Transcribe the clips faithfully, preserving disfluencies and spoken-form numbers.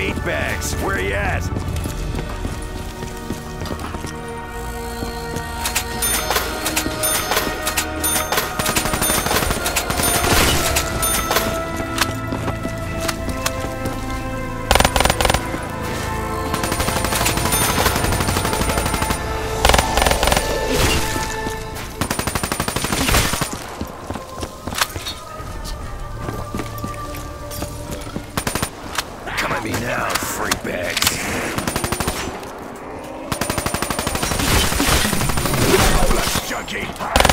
meatbags. Where you at? Come at me now, freak bags. Let's junkie.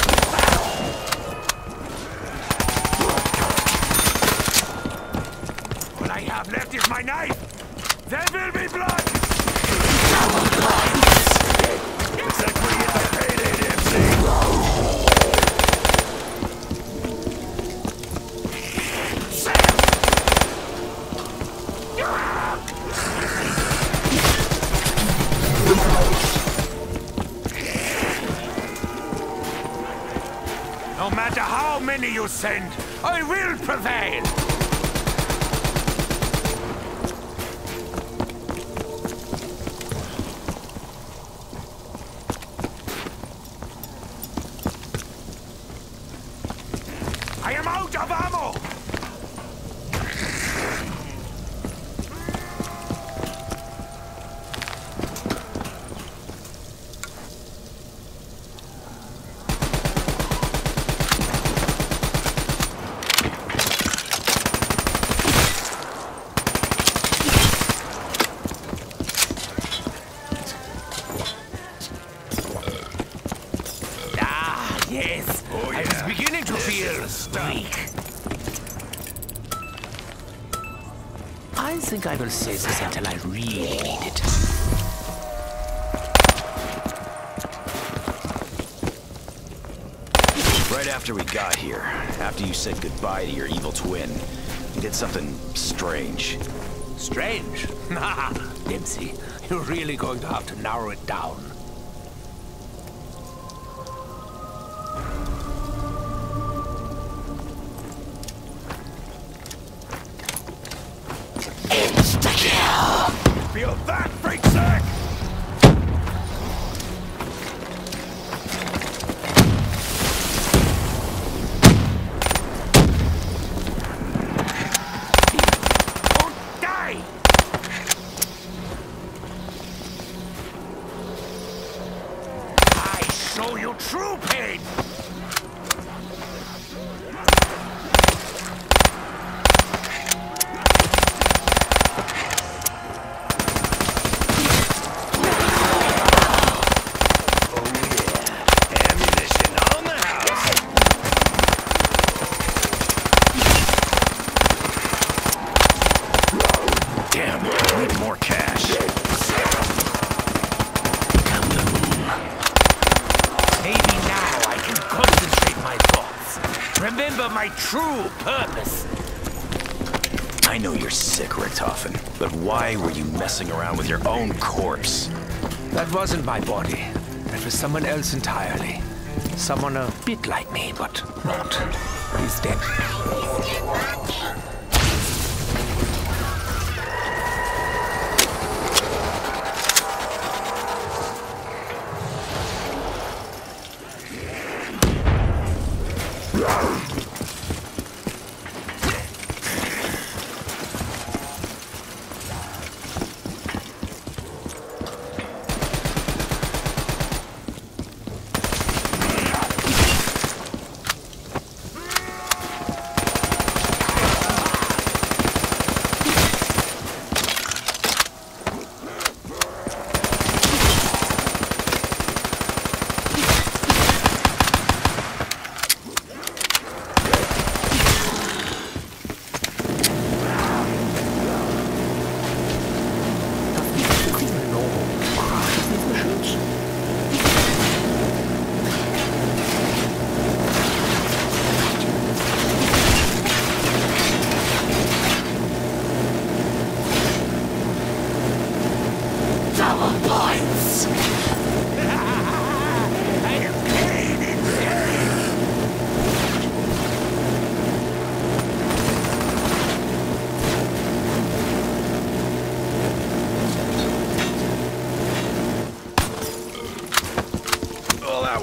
What I have left is my knife. There will be blood. Looks like we get the payday, M C. No matter how many you send, I will prevail! I am out of ammo! Yes, oh, yeah. I was beginning to this feel weak. I think I will save this until I really need it. Right after we got here, after you said goodbye to your evil twin, you did something strange. Strange? Nah, Dempsey, you're really going to have to narrow it down. Feel that, freak sack! Don't die! I show you true pain! Damn, I need more cash. Maybe now I can concentrate my thoughts. Remember my true purpose. I know you're sick, Richtofen, but why were you messing around with your own corpse? That wasn't my body. That was someone else entirely. Someone a bit like me, but not. He's dead.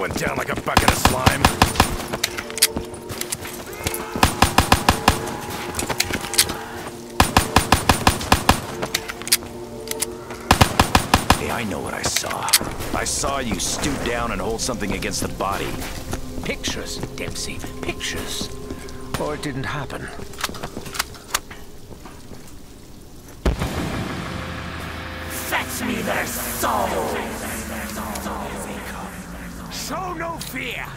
went down like a bucket of slime. Hey, I know what I saw. I saw you stoop down and hold something against the body. Pictures, Dempsey, pictures. Or it didn't happen. Fetch me their souls! Show no fear!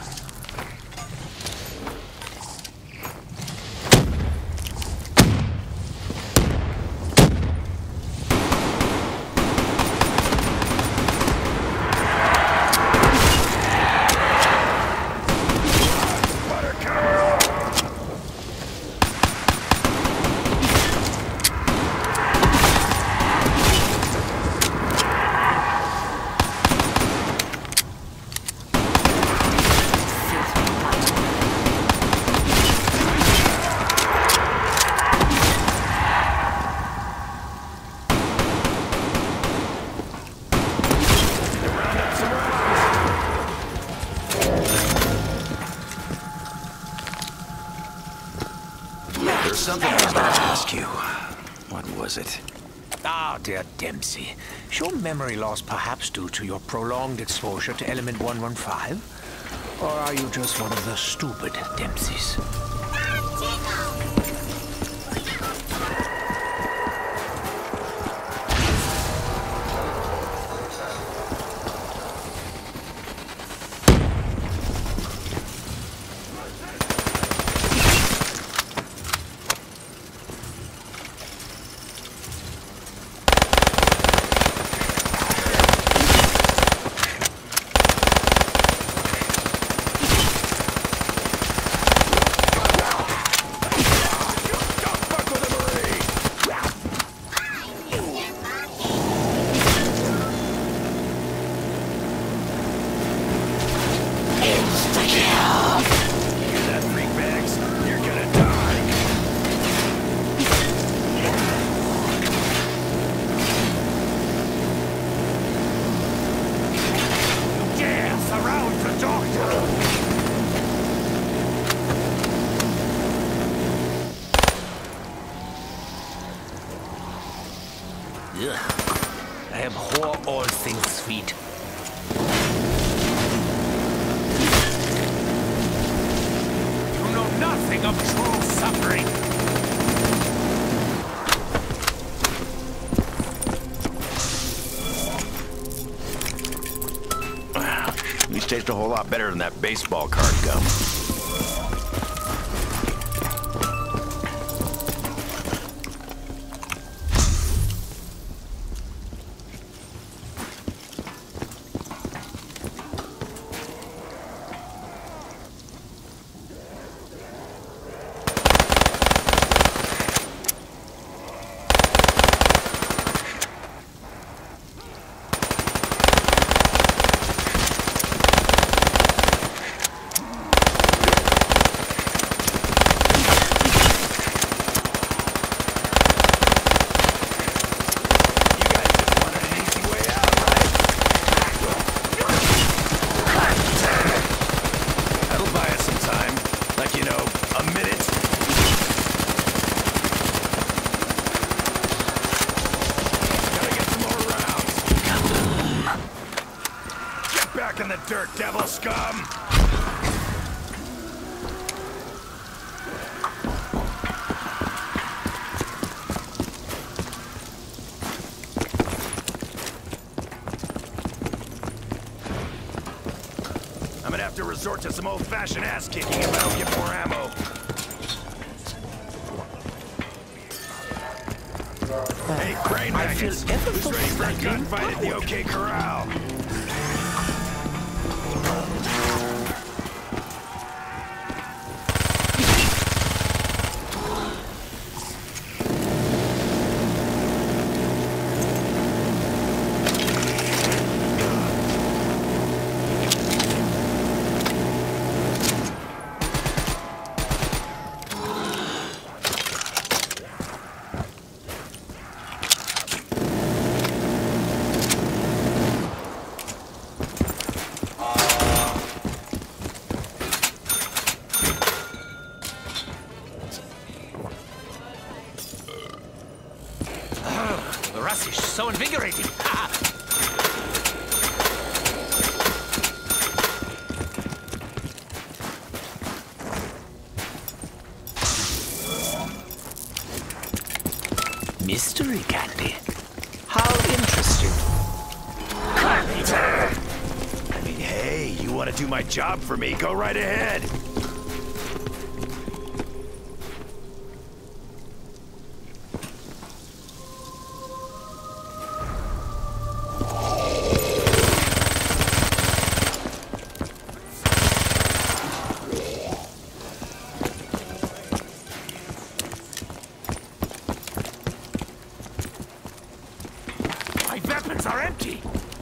Something I was gonna ask you. What was it? Ah, dear Dempsey. Is your memory loss perhaps due to your prolonged exposure to element one one five? Or are you just one of the stupid Dempseys? I abhor all things sweet. You know nothing of true suffering. These taste a whole lot better than that baseball card gum. Back in the dirt, devil scum! I'm gonna have to resort to some old-fashioned ass-kicking if I don't get more ammo. Hey, brain maggots! Who's ready for a gunfight at the OK Corral? Russisch, so invigorating. Mystery candy. How interesting. Carpenter! I mean, hey, you want to do my job for me? Go right ahead. My weapons are empty.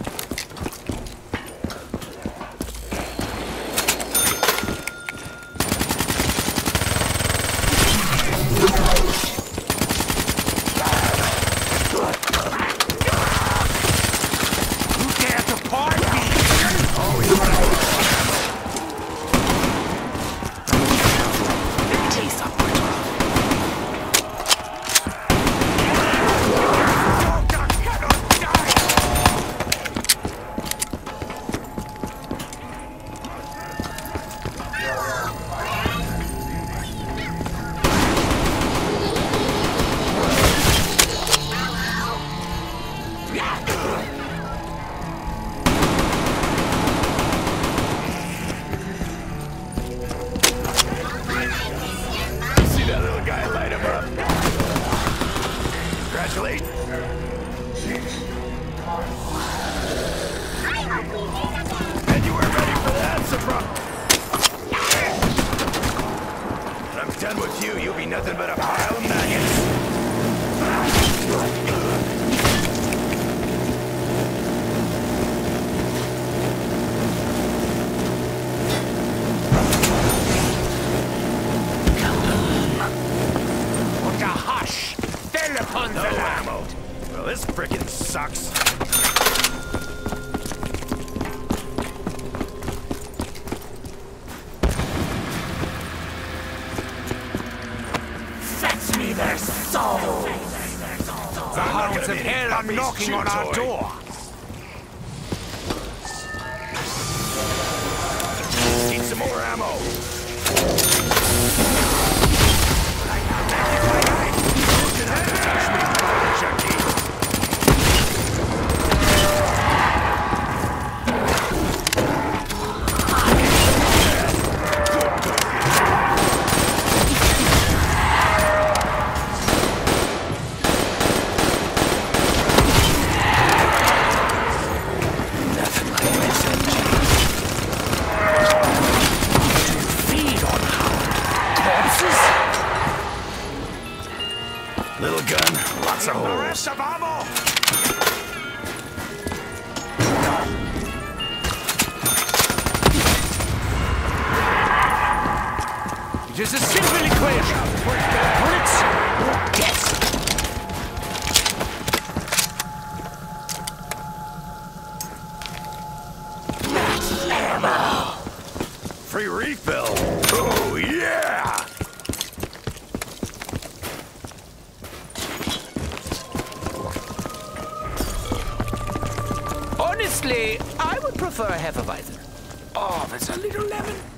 Who dare to part me? Oh, the teeth are brittle. See that little guy light him up? Congratulations. And you weren't ready for that surprise. When I'm done with you, you'll be nothing but a pile of maggots. Unter Hasch, fell upon No the land. ammo. Well, this frickin' sucks. Fetch me their souls! The hounds of hell are Puppy's knocking on chew our toy. door. Need some more ammo. Nothing like this engine. Feed on corpses? Little gun, lots of The holes. rest of ammo! It is a simple equation. Bullets or death. Free refill. Oh, yeah! Honestly, I would prefer a Hefeweizen. Oh, there's a little lemon.